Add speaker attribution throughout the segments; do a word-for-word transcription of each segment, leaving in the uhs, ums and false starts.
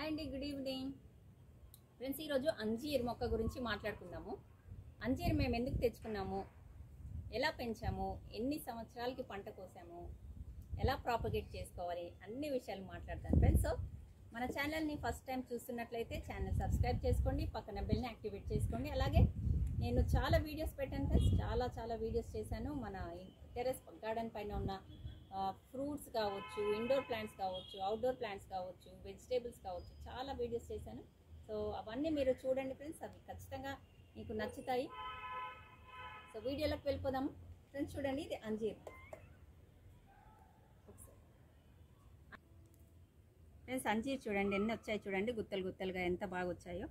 Speaker 1: Hi అండి, good evening friends. ఈరోజు అంజీర్ మొక్క గురించి మాట్లాడుకుందాము. అంజీర్ మేము ఎందుకు తెచ్చుకున్నాము, ఎలా పెంచాము, ఎన్ని సంవత్సరాలకి పంట కోసాము, ఎలా ప్రాపగేట్ చేసుకోవాలి, అన్ని విషయాలు మాట్లాడతాను ఫ్రెండ్స్. సో మన ఛానల్ని ఫస్ట్ టైం చూస్తున్నట్లయితే ఛానల్ సబ్స్క్రైబ్ చేసుకోండి, పక్కన బెల్ని యాక్టివేట్ చేసుకోండి. అలాగే నేను చాలా వీడియోస్ పెట్టాను ఫ్రెండ్స్, చాలా చాలా వీడియోస్ చేశాను. మన టెర్రస్ గార్డెన్ పైన ఉన్న ఫ్రూట్స్ కావచ్చు, ఇండోర్ ప్లాంట్స్ కావచ్చు, అవుట్డోర్ ప్లాంట్స్ కావచ్చు, వెజిటేబుల్స్ కావచ్చు, చాలా వీడియోస్ చేశాను. సో అవన్నీ మీరు చూడండి ఫ్రెండ్స్, అవి ఖచ్చితంగా మీకు నచ్చుతాయి. సో వీడియోలోకి వెళ్ళిపోదాము ఫ్రెండ్స్. చూడండి, ఇది అంజీర్ ఫ్రెండ్స్. అంజీర్ చూడండి ఎన్ని వచ్చాయి, చూడండి గుత్తలు గుత్తలుగా ఎంత బాగా వచ్చాయో.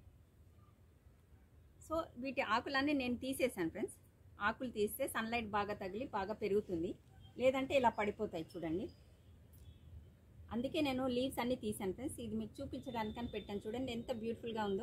Speaker 1: సో వీటి ఆకులన్నీ నేను తీసేసాను ఫ్రెండ్స్. ఆకులు తీస్తే సన్లైట్ బాగా తగిలి బాగా పెరుగుతుంది, లేదంటే ఇలా పడిపోతాయి చూడండి. అందుకే నేను లీవ్స్ అన్నీ తీసాను ఫ్రెండ్స్. ఇది మీకు చూపించడానికని పెట్టాను. చూడండి ఎంత బ్యూటిఫుల్గా ఉందో.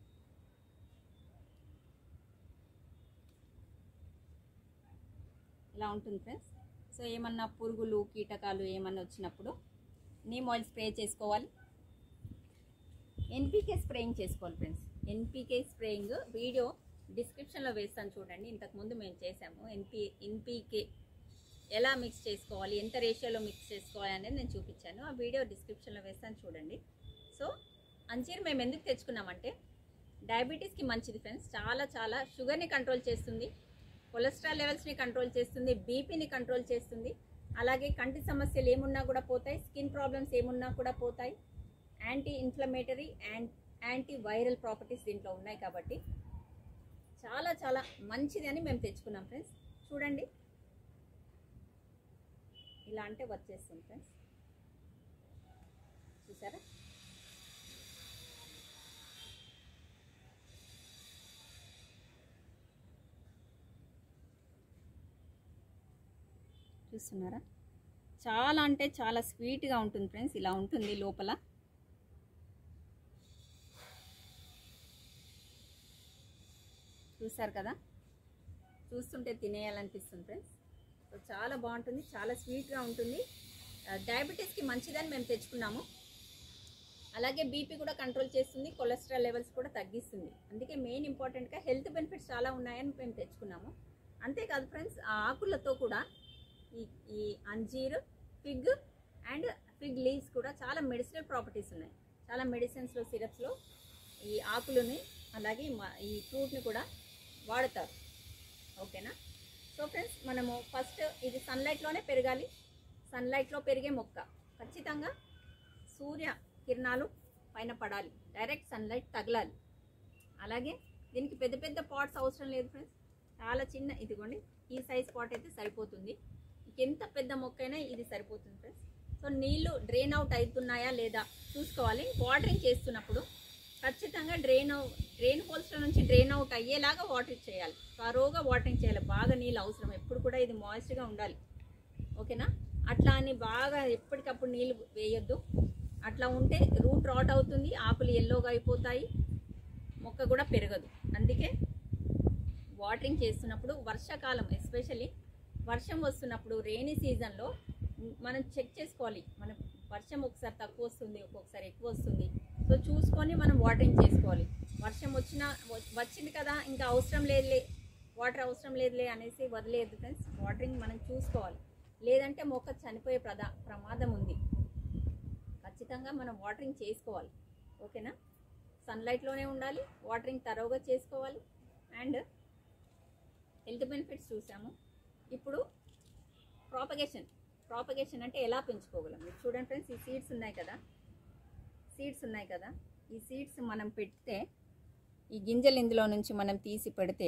Speaker 1: ఇలా ఉంటుంది ఫ్రెండ్స్. సో ఏమన్నా పురుగులు కీటకాలు ఏమన్నా వచ్చినప్పుడు నీమ్ ఆయిల్ స్ప్రే చేసుకోవాలి. ఎన్పీకే స్ప్రేయింగ్ చేసుకోవాలి ఫ్రెండ్స్. ఎన్పీకే స్ప్రేయింగ్ వీడియో డిస్క్రిప్షన్లో వేస్తాను చూడండి. ఇంతకుముందు మేము చేసాము. ఎన్పీ ఎన్పీకే ఎలా మిక్స్ చేసుకోవాలి, ఎంత రేషియోలో మిక్స్ చేసుకోవాలి అనేది నేను చూపించాను. ఆ వీడియో డిస్క్రిప్షన్లో వేస్తాను చూడండి. సో అంజీర్ మేము ఎందుకు తెచ్చుకున్నామంటే డయాబెటీస్కి మంచిది ఫ్రెండ్స్. చాలా చాలా షుగర్ని కంట్రోల్ చేస్తుంది, కొలెస్ట్రాల్ లెవెల్స్ని కంట్రోల్ చేస్తుంది, బీపీని కంట్రోల్ చేస్తుంది. అలాగే కంటి సమస్యలు ఏమున్నా కూడా పోతాయి, స్కిన్ ప్రాబ్లమ్స్ ఏమున్నా కూడా పోతాయి. Anti inflammatory and anti viral properties దీంట్లో ఉన్నాయి కాబట్టి చాలా చాలా మంచిది అని మేము తెచ్చుకున్నాం ఫ్రెండ్స్. చూడండి ఇలా అంటే వచ్చేస్తుంది ఫ్రెండ్స్, చూసారా. చూస్తున్నారా, చాలా అంటే చాలా స్వీట్గా ఉంటుంది ఫ్రెండ్స్. ఇలా ఉంటుంది లోపల. చూసారు కదా, చూస్తుంటే తినేయాలనిపిస్తుంది ఫ్రెండ్స్. సో చాలా బాగుంటుంది, చాలా స్వీట్గా ఉంటుంది. డయాబెటీస్కి మంచిదని మేము తెచ్చుకున్నాము. అలాగే బీపీ కూడా కంట్రోల్ చేస్తుంది, కొలెస్ట్రాల్ లెవెల్స్ కూడా తగ్గిస్తుంది. అందుకే మెయిన్ ఇంపార్టెంట్గా హెల్త్ బెనిఫిట్స్ చాలా ఉన్నాయని మేము తెచ్చుకున్నాము. అంతేకాదు ఫ్రెండ్స్, ఆ ఆకులతో కూడా ఈ ఈ అంజీర్, ఫిగ్ అండ్ ఫిగ్ లీవ్స్ కూడా చాలా మెడిసినల్ ప్రాపర్టీస్ ఉన్నాయి. చాలా మెడిసిన్స్లో, సిరప్స్లో ఈ ఆకులని అలాగే ఈ ఫ్రూట్ని కూడా వాడతారు. ఓకేనా. సో ఫ్రెండ్స్, మనము ఫస్ట్ ఇది సన్లైట్లోనే పెరగాలి. సన్లైట్లో పెరిగే మొక్క ఖచ్చితంగా సూర్య కిరణాలు పైన పడాలి, డైరెక్ట్ సన్లైట్ తగలాలి. అలాగే దీనికి పెద్ద పెద్ద పాట్స్ అవసరం లేదు ఫ్రెండ్స్. చాలా చిన్న, ఇదిగోండి ఈ సైజ్ పాట్ అయితే సరిపోతుంది. ఎంత పెద్ద మొక్క అయినా ఇది సరిపోతుంది ఫ్రెండ్స్. సో నీళ్లు డ్రైన్ అవుట్ అవుతున్నాయా లేదా చూసుకోవాలి. వాటరింగ్ చేస్తున్నప్పుడు ఖచ్చితంగా డ్రైన్ డ్రైన్ హోల్స్లో నుంచి డ్రైన్ అవుట్ అయ్యేలాగా వాటరింగ్ చేయాలి. కరోగా వాటరింగ్ చేయాలి. బాగా నీళ్ళు అవసరం, ఎప్పుడు కూడా ఇది మాయిస్ట్గా ఉండాలి. ఓకేనా. అట్లా అని బాగా ఎప్పటికప్పుడు నీళ్ళు వేయొద్దు. అట్లా ఉంటే రూట్ రాట్ అవుతుంది, ఆకులు ఎల్లోగా అయిపోతాయి, మొక్క కూడా పెరగదు. అందుకే వాటరింగ్ చేస్తున్నప్పుడు వర్షాకాలం ఎస్పెషల్లీ వర్షం వస్తున్నప్పుడు రెయినీ సీజన్లో మనం చెక్ చేసుకోవాలి. మనం వర్షం ఒకసారి తక్కువ వస్తుంది, ఒక్కొక్కసారి ఎక్కువ వస్తుంది. సో చూసుకొని మనం వాటరింగ్ చేసుకోవాలి. వర్షం వచ్చినా వచ్చింది కదా ఇంకా అవసరం లేదులే, వాటర్ అవసరం లేదులే అనేసి వదిలేదు ఫ్రెండ్స్. వాటరింగ్ మనం చూసుకోవాలి, లేదంటే మొక్క చనిపోయే ప్రదా ప్రమాదం ఉంది. ఖచ్చితంగా మనం వాటరింగ్ చేసుకోవాలి. ఓకేనా. సన్లైట్లోనే ఉండాలి, వాటరింగ్ తరోగా చేసుకోవాలి. అండ్ హెల్త్ బెనిఫిట్స్ చూసాము. ఇప్పుడు ప్రాపగేషన్ ప్రాపగేషన్ అంటే ఎలా పెంచుకోగలం మీరు చూడండి ఫ్రెండ్స్. ఈ సీడ్స్ ఉన్నాయి కదా, సీడ్స్ ఉన్నాయి కదా ఈ సీడ్స్ మనం పెడితే, ఈ గింజలు ఇందులో నుంచి మనం తీసి పెడితే,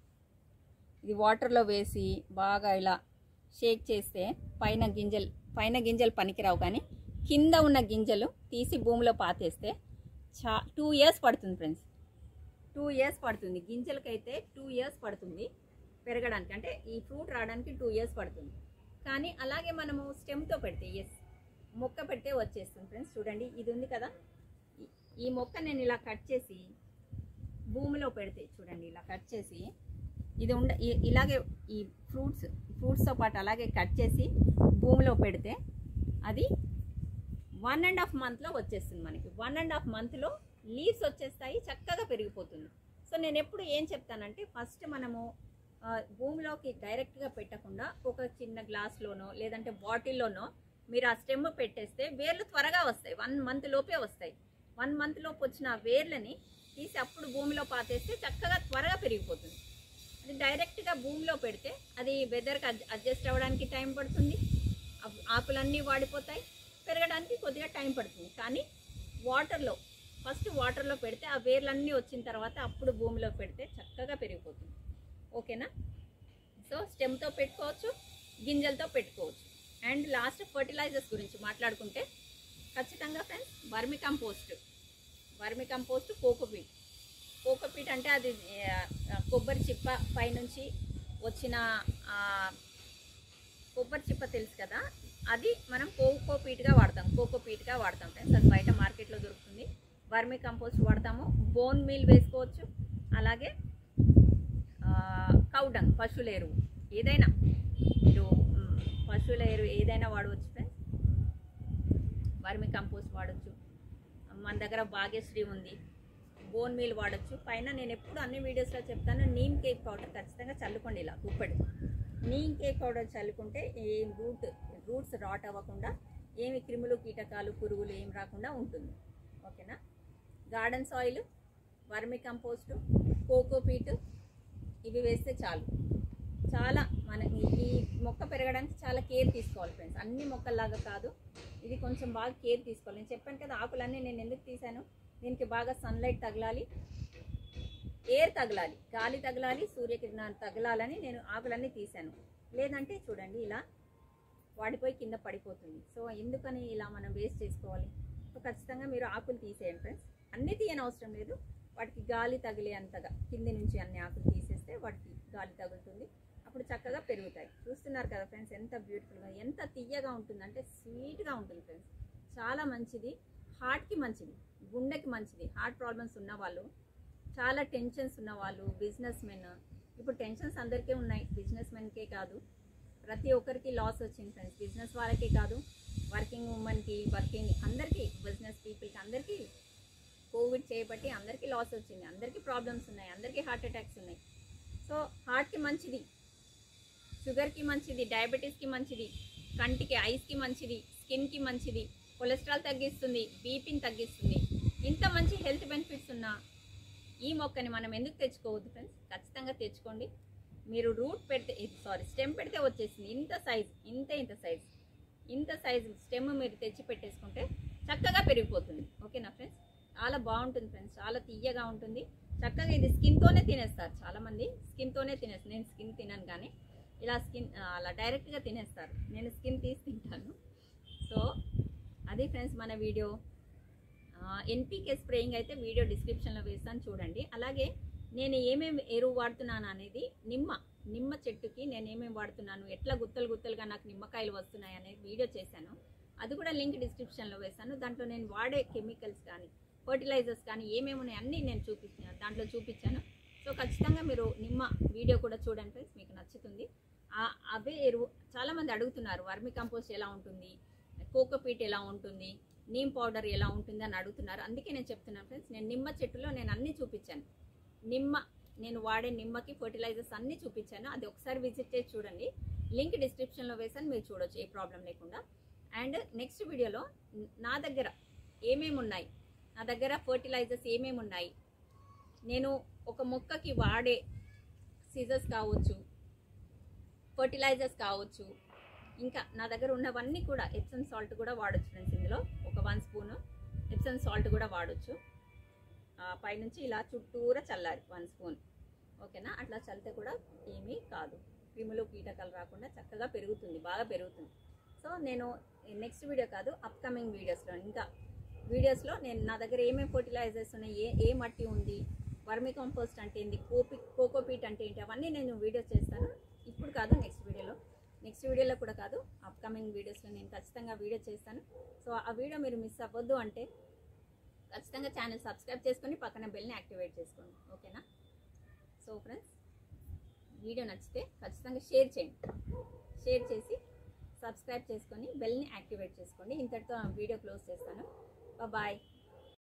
Speaker 1: ఇది వాటర్లో వేసి బాగా ఇలా షేక్ చేస్తే పైన గింజలు పైన గింజలు పనికిరావు, కానీ కింద ఉన్న గింజలు తీసి భూమిలో పాతేస్తే చా టూ ఇయర్స్ పడుతుంది ఫ్రెండ్స్. టూ ఇయర్స్ పడుతుంది గింజలకైతే, టూ ఇయర్స్ పడుతుంది పెరగడానికి. అంటే ఈ ఫ్రూట్ రావడానికి టూ ఇయర్స్ పడుతుంది. కానీ అలాగే మనము స్టెమ్తో పెడితే, ఎస్ మొక్క పెడితే వచ్చేస్తుంది ఫ్రెండ్స్. చూడండి ఇది ఉంది కదా, ఈ మొక్క నేను ఇలా కట్ చేసి భూమిలో పెడితే, చూడండి ఇలా కట్ చేసి ఇది ఉండ ఇలాగే ఈ ఫ్రూట్స్ ఫ్రూట్స్తో పాటు అలాగే కట్ చేసి భూమిలో పెడితే అది వన్ అండ్ హాఫ్ మంత్లో వచ్చేస్తుంది మనకి. వన్ అండ్ హాఫ్ మంత్లో లీవ్స్ వచ్చేస్తాయి, చక్కగా పెరిగిపోతుంది. సో నేను ఎప్పుడు ఏం చెప్తానంటే ఫస్ట్ మనము భూమిలోకి డైరెక్ట్గా పెట్టకుండా ఒక చిన్న గ్లాస్లోనో లేదంటే బాటిల్లోనో మీరు ఆ స్టెమ్ పెట్టేస్తే వేర్లు త్వరగా వస్తాయి. వన్ మంత్ లోపే వస్తాయి. వన్ మంత్ లోపు వచ్చిన వేర్లని తీసి అప్పుడు భూమిలో పాతేస్తే చక్కగా త్వరగా పెరిగిపోతుంది. అది డైరెక్ట్గా భూమిలో పెడితే అది వెదర్కి అడ్జస్ట్ అవ్వడానికి టైం పడుతుంది, ఆకులన్నీ వాడిపోతాయి, పెరగడానికి కొద్దిగా టైం పడుతుంది. కానీ వాటర్లో ఫస్ట్ వాటర్లో పెడితే ఆ వేర్లన్నీ వచ్చిన తర్వాత అప్పుడు భూమిలో పెడితే చక్కగా పెరిగిపోతుంది. ఓకేనా? సో స్టెమ్తో పెట్టుకోవచ్చు, గింజలతో పెట్టుకోవచ్చు. అండ్ లాస్ట్ ఫర్టిలైజర్స్ గురించి మాట్లాడుకుంటే ఖచ్చితంగా friends vermicompost vermicompost cocopeat cocopeat అంటే అది కొబ్బరి చిప్ప పైనుంచి వచ్చిన కొబ్బరి చిప్ప తెలుసు కదా, అది మనం కోకోపీట్గా వాడతాం కోకోపీట్గా వాడతాం ఫ్రెండ్స్. అది బయట మార్కెట్లో దొరుకుతుంది. వర్మి కంపోస్ట్ వాడతాము. బోన్ మీల్ వేసుకోవచ్చు. అలాగే కౌడంగ్ పశువుల ఎరువు ఏదైనా మీరు పశువుల ఎరువు ఏదైనా వాడవచ్చు ఫ్రెండ్స్. వర్మి కంపోస్ట్ వాడచ్చు. మన దగ్గర భాగ్యశ్రీ ఉంది, బోన్ మీల్ వాడచ్చు. పైన నేను ఎప్పుడు అన్ని వీడియోస్లో చెప్తాను, నీమ్ కేక్ పౌడర్ ఖచ్చితంగా చల్లుకోండి. ఇలా గుప్పడి నీమ్ కేక్ పౌడర్ చల్లుకుంటే ఏం రూట్ రూట్స్ రాట్ అవ్వకుండా ఏమి క్రిములు కీటకాలు పురుగులు ఏం రాకుండా ఉంటుంది. ఓకేనా? Garden soil, vermicompost, cocopeat ఇవి వేస్తే చాలు. చాలా మన ఈ మొక్క పెరగడానికి చాలా కేర్ తీసుకోవాలి ఫ్రెండ్స్. అన్ని మొక్కల్లాగా కాదు, ఇది కొంచెం బాగా కేర్ తీసుకోవాలి. నేను చెప్పాను కదా ఆకులన్నీ నేను ఎందుకు తీసాను, దీనికి బాగా సన్లైట్ తగలాలి, ఎయిర్ తగలాలి, గాలి తగలాలి, సూర్యకిరణాలు తగలాలని నేను ఆకులన్నీ తీసాను. లేదంటే చూడండి ఇలా వాడిపోయి కింద పడిపోతుంది. సో ఎందుకని ఇలా మనం వేస్ట్ చేసుకోవాలి? సో ఖచ్చితంగా మీరు ఆకులు తీసేయండి ఫ్రెండ్స్. అన్నీ తీయని అవసరం లేదు, వాటికి గాలి తగిలే అంతగా కింది నుంచి అన్ని ఆకులు తీసేస్తే వాటికి గాలి తగులుతుంది, అప్పుడు చక్కగా పెరుగుతాయి. చూస్తున్నారు కదా ఫ్రెండ్స్ ఎంత బ్యూటిఫుల్గా, ఎంత తీయగా ఉంటుందంటే స్వీట్గా ఉంటుంది ఫ్రెండ్స్. చాలా మంచిది, హార్ట్కి మంచిది, గుండెకి మంచిది. హార్ట్ ప్రాబ్లమ్స్ ఉన్న వాళ్ళు, చాలా టెన్షన్స్ ఉన్న వాళ్ళు, బిజినెస్ మెన్, ఇప్పుడు టెన్షన్స్ అందరికీ ఉన్నాయి, బిజినెస్ మెన్కే కాదు, ప్రతి ఒక్కరికి లాస్ వచ్చింది ఫ్రెండ్స్. బిజినెస్ వాళ్ళకే కాదు, వర్కింగ్ ఉమెన్కి, వర్కింగ్ అందరికీ, బిజినెస్ పీపుల్కి అందరికీ కోవిడ్ చేయబట్టి అందరికీ లాస్ వచ్చింది, అందరికీ ప్రాబ్లమ్స్ ఉన్నాయి, అందరికీ హార్ట్ అటాక్స్ ఉన్నాయి. సో హార్ట్కి మంచిది, షుగర్కి మంచిది, డయాబెటీస్కి మంచిది, కంటికి ఐస్కి మంచిది, స్కిన్కి మంచిది, కొలెస్ట్రాల్ తగ్గిస్తుంది, బీపీని తగ్గిస్తుంది. ఇంత మంచి హెల్త్ బెనిఫిట్స్ ఉన్న ఈ మొక్కని మనం ఎందుకు తెచ్చుకోవద్దు ఫ్రెండ్స్? ఖచ్చితంగా తెచ్చుకోండి. మీరు రూట్ పెడితే సారీ స్టెమ్ పెడితే వచ్చేసింది ఇంత సైజ్, ఇంత ఇంత సైజ్ ఇంత సైజు స్టెమ్ మీరు తెచ్చి పెట్టేసుకుంటే చక్కగా పెరిగిపోతుంది. ఓకేనా ఫ్రెండ్స్? చాలా బాగుంటుంది ఫ్రెండ్స్, చాలా తీయగా ఉంటుంది. చక్కగా ఇది స్కిన్తోనే తినేస్తారు చాలామంది, స్కిన్తోనే తినేస్తారు. నేను స్కిన్ తినను కానీ ఇలా స్కిన్ అలా డైరెక్ట్గా తినేస్తారు, నేను స్కిన్ తీసి తింటాను. సో అది ఫ్రెండ్స్ మన వీడియో. ఎన్పీకే స్ప్రేయింగ్ అయితే వీడియో డిస్క్రిప్షన్లో వేస్తాను చూడండి. అలాగే నేను ఏమేమి ఎరువు వాడుతున్నాను అనేది, నిమ్మ నిమ్మ చెట్టుకి నేను ఏమేమి వాడుతున్నాను, ఎట్లా గుత్తలు గుత్తలుగా నాకు నిమ్మకాయలు వస్తున్నాయి అనేది వీడియో చేశాను. అది కూడా లింక్ డిస్క్రిప్షన్లో వేస్తాను. దాంట్లో నేను వాడే కెమికల్స్ కానీ ఫర్టిలైజర్స్ కానీ ఏమేమి ఉన్నాయి అన్నీ నేను చూపించాను, దాంట్లో చూపించాను. సో ఖచ్చితంగా మీరు నిమ్మ వీడియో కూడా చూడండి ఫ్రెండ్స్, మీకు నచ్చుతుంది. అవే ఎరువు చాలామంది అడుగుతున్నారు, వర్మి కంపోస్ట్ ఎలా ఉంటుంది, కోకోపీట్ ఎలా ఉంటుంది, నీమ్ పౌడర్ ఎలా ఉంటుంది అని అడుగుతున్నారు. అందుకే నేను చెప్తున్నాను ఫ్రెండ్స్, నేను నిమ్మ చెట్టులో నేను అన్నీ చూపించాను. నిమ్మ నేను వాడే నిమ్మకి ఫర్టిలైజర్స్ అన్నీ చూపించాను. అది ఒకసారి విజిట్ చేసి చూడండి, లింక్ డిస్క్రిప్షన్లో వేసాను, మీరు చూడొచ్చు ఏ ప్రాబ్లం లేకుండా. అండ్ నెక్స్ట్ వీడియోలో నా దగ్గర ఏమేమి ఉన్నాయి, నా దగ్గర ఫర్టిలైజర్స్ ఏమేమి ఉన్నాయి, నేను ఒక మొక్కకి వాడే సీజర్స్ కావచ్చు, ఫర్టిలైజర్స్ కావచ్చు, ఇంకా నా దగ్గర ఉన్నవన్నీ కూడా ఎప్సమ్ సాల్ట్ కూడా వాడచ్చు ఫ్రెండ్స్. ఇందులో ఒక వన్ స్పూను ఎప్సమ్ సాల్ట్ కూడా వాడచ్చు. పైనుంచి ఇలా చుట్టూరా చల్లాలి వన్ స్పూన్. ఓకేనా? అట్లా చల్లితే కూడా ఏమీ కాదు, క్రిములు కీటకాలు రాకుండా చక్కగా పెరుగుతుంది, బాగా పెరుగుతుంది. సో నేను నెక్స్ట్ వీడియో కాదు, అప్కమింగ్ వీడియోస్లో ఇంకా వీడియోస్లో నేను నా దగ్గర ఏమేమి ఫర్టిలైజర్స్ ఉన్నాయి, ఏ ఏ మట్టి ఉంది, వర్మి కంపోస్ట్ అంటే ఏంటి, కోపి కోకోపీట్ అంటే ఏంటి, అవన్నీ నేను వీడియో చేస్తాను. ఇప్పుడు కాదు, నెక్స్ట్ వీడియోలో నెక్స్ట్ వీడియోలో కూడా కాదు, అప్కమింగ్ వీడియోస్లో నేను ఖచ్చితంగా వీడియో చేస్తాను. సో ఆ వీడియో మీరు మిస్ అవ్వద్దు అంటే ఖచ్చితంగా ఛానల్ సబ్స్క్రైబ్ చేసుకొని పక్కన బెల్ని యాక్టివేట్ చేసుకోండి. ఓకేనా? సో ఫ్రెండ్స్ వీడియో నచ్చితే ఖచ్చితంగా షేర్ చేయండి, షేర్ చేసి సబ్స్క్రైబ్ చేసుకొని బెల్ని యాక్టివేట్ చేసుకోండి. ఇంతటితో వీడియో క్లోజ్ చేస్తాను. బాయ్.